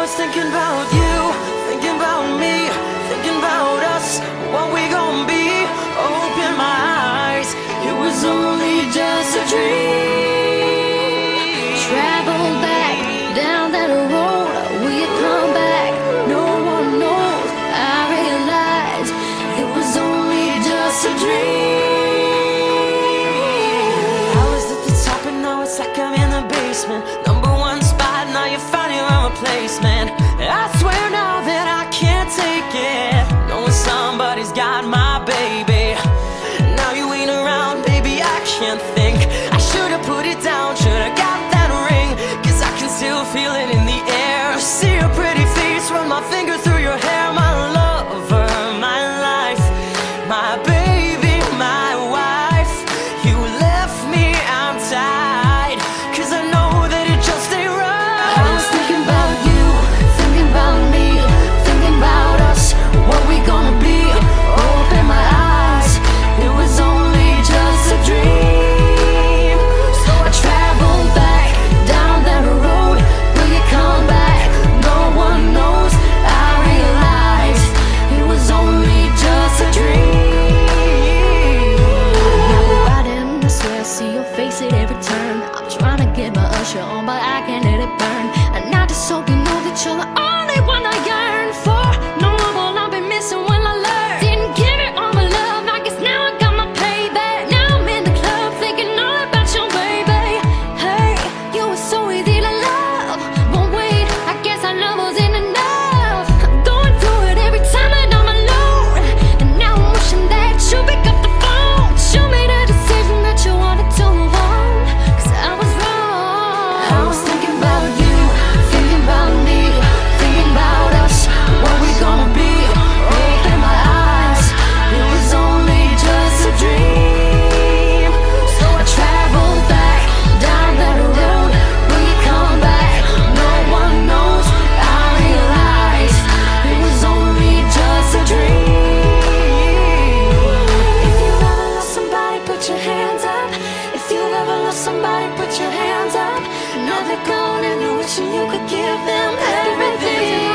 was thinking about you, thinking about me, thinking about us, what we gon' be. Open my eyes, it was only just a dream. Travel back down that road, will you come back? No one knows. I realized it was only just a dream. I was at the top and now it's like I'm in the basement. Number one spot, now you find your own replacement. I swear now that I can't take it, knowing somebody's got my baby. Now you ain't around, baby, I can't think. I should've put it down, should've got that ring, 'cause I can still feel it in the air. See your pretty face, run my finger through your hair. My lover, my life, my baby, my wife. You left me, I'm tied, 'cause I know that it just ain't right. I was thinking about you, thinking about me, thinking about us, what we gonna be. Open my eyes, it was only just a dream. So I traveled back down that road, will you come back? No one knows. I realized it was only just a dream. Now we're riding, I swear I see your face at every turn. I'm trying to get my usher on, but I can't let it burn. And I just hope you know that you're the only one I yearn for. No one will I be missing when I learn. Didn't give it all my love, I guess now I got my payback. Now I'm in the club thinking all about your baby. Hey, you were so easy to love, but wait, I guess our love wasn't enough. I'm going through it every time that I'm alone, and now I'm wishing that you pick up the phone. You made a decision that you wanted to move on, 'cause I was wrong. I was thinking about you, thinking about me, thinking about us, what we gonna be. Open my eyes, it was only just a dream. So I traveled back down that road, will you come back? No one knows. I realized it was only just a dream. If you've ever lost somebody, put your hands up. If you've ever lost somebody, put your hands up. Now they're gone and you're wishing you could give them everything.